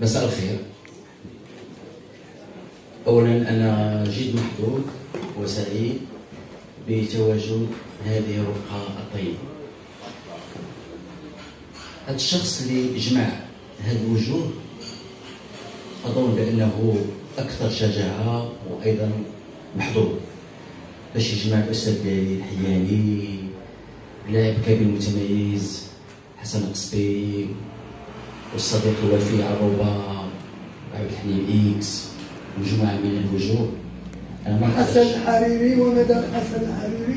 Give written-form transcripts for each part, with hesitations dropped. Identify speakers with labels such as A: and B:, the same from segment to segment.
A: مساء الخير. أولا أنا جد محظوظ وسعيد بتواجد هذه الرفقة الطيبة. هذا الشخص اللي جمع هذه الوجوه أظن بأنه أكثر شجاعة وأيضا محظوظ باش يجمع الأستاذ ديالي الحياني، لاعب كبير متميز حسن قصبي، والصديق الوفي عروبة، عبد الحليم إكس، مجموعة من الوجوه.
B: حسن الحريري ومدام حسن الحريري.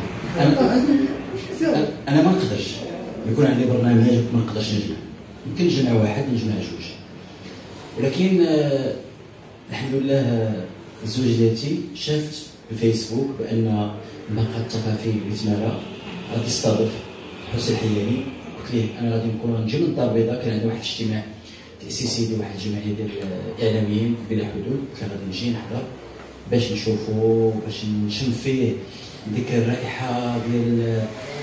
A: أنا ما نقدرش يكون عندي برنامج ما نقدرش نجمع، يمكن نجمع واحد نجمع جوج، ولكن الحمد لله الزوج ديالتي شافت في الفيسبوك بأن المقهى الثقافي اللي تمارا غادي يستضيف حسين الحياني. قلت ليه انا غادي نجي من الدار البيضاء، كان عندنا واحد الاجتماع تاسيسي ديال واحد الجمعيه ديال الاعلاميين بلا حدود، قلت له غادي نجي نحضر باش نشوفو، باش نشم فيه ديك الرائحه ديال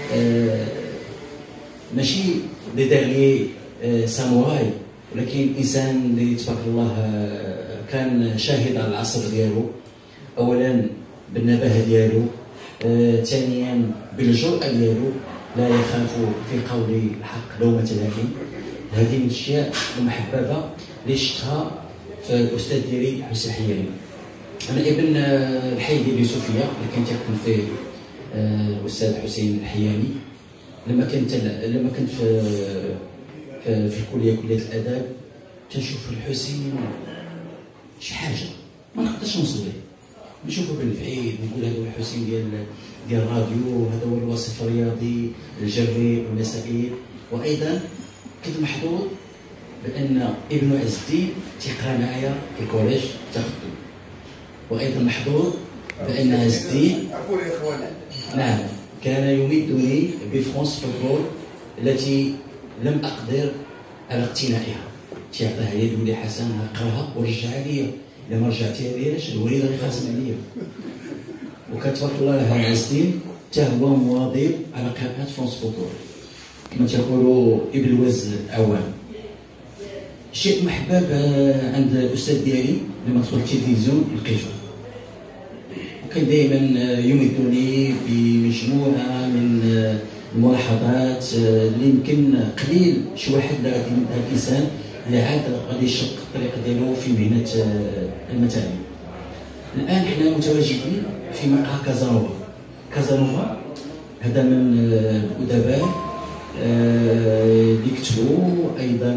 A: ماشي دي ديغلي ساموراي، ولكن انسان اللي تبارك الله كان شاهد على العصر ديالو، اولا بالنباهه ديالو، ثانيا بالجرأه ديالو، لا يخاف في قول الحق لومة لائم. هذه من الاشياء المحببه اللي شفتها في الاستاذ ديالي حسين الحياني. انا ابن الحي ديال يوسفيه اللي كان تيقدم فيه الاستاذ حسين الحياني. لما كنت في الكليه، كليه الاداب، تنشوف الحسين شي حاجه ما نقدرش نوصل ليه، نشوفه بالبعيد نقول هذا هو الحسين ديال الراديو، هذا هو الوصف الرياضي الجري والمسائل. وايضا كنت محظوظ بان ابن عز الدين تيقرا معايا في الكوليج تاخذ، وايضا محظوظ بان عز الدين نعم كان يمدني بفرنس فوتبول التي لم اقدر على اقتنائها، تيعطيها لي يقول لي حسن اقراها ورجعها ليا، الا ما رجعتيها لياش الوليد غادي يخاصم عليا. وكتبارك الله مع عز الدين حتى هو مواظب على قراءة فرنس فوتبول كما تيقولوا ابن الوز عوام. شيء محبب عند الاستاذ ديالي لما ندخل التلفزيون لقيته، وكان دائما يمدني بمجموعه من الملاحظات اللي يمكن قليل شي واحد اللي غادي يمدها الانسان اللي عاد غادي يشق الطريق ديالو في مهنه المتاعب. الان حنا متواجدين في مقهى كازانوفا. هذا من الادباء اللي كتبوا، ايضا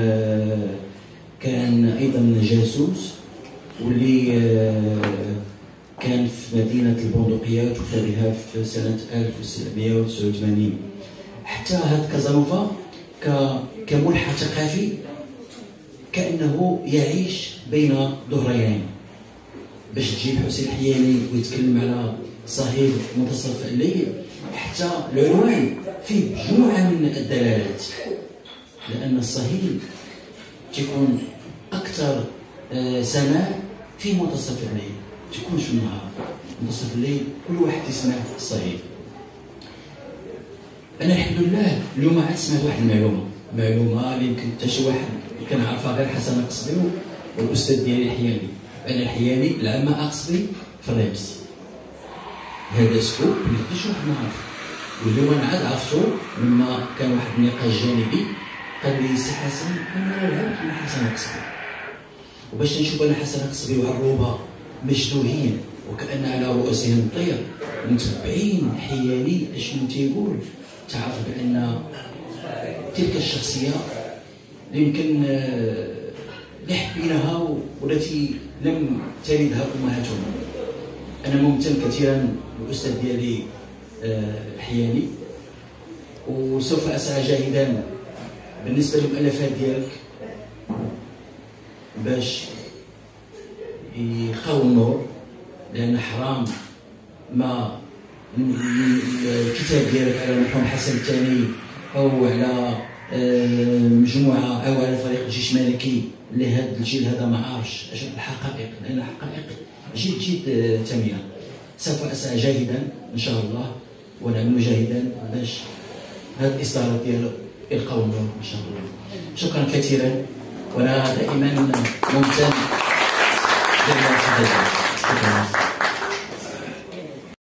A: كان ايضا جاسوس واللي كان في مدينه البندقيات وفارها في سنه 1789. حتى هذا كازانوفا كملحى ثقافي كانه يعيش بين ظهرين. باش تجيب حسين الحياني ويتكلم على صهيل منتصف الليل، حتى العنوان فيه مجموعه من الدلالات، لان الصهيل تيكون اكثر سماع في منتصف الليل، تيكونش في النهار. منتصف الليل كل واحد يسمع الصهيل. انا الحمد لله اليوم عاد سمعت واحد المعلومه اللي يمكن حتى شي واحد كنعرفها غير حسن قصبي والاستاذ ديالي الحياني. أنا الحياني العامة أقصدي في الريبس. هذا سكوب اللي حتى شي واحد ما عرف، واليوم أنا عاد عرفتو لما كان واحد النقاش جانبي قال لي سي حسن أنا لعبت مع حسن قصبي، وباش نشوف أنا حسن قصبي وعروبة مشدوهين وكأن على رؤوسهم الطير متبعين حياني اشنو تيقول، تعرف بأن تلك الشخصية اللي يمكن اللي حبيناها والتي لم تلدها امهاتهم. انا ممتن كثيرا للاستاذ ديالي الحياني، وسوف اسعى جاهدا بالنسبه للمؤلفات ديالك باش يخاو النور، لان حرام ما الكتاب ديالك على المرحوم حسن الثاني او على مجموعه او على فريق الجيش الملكي اللي هذا الجيل هذا ما عارفش اش الحقائق، لان الحقائق جد ثمينه. سوف اسعى جاهدا ان شاء الله ونعمل جاهدا باش هذه الاصدارات ديالو يلقاو النور ان شاء الله. شكرا كثيرا وانا دائما ممتن للمشاهدة.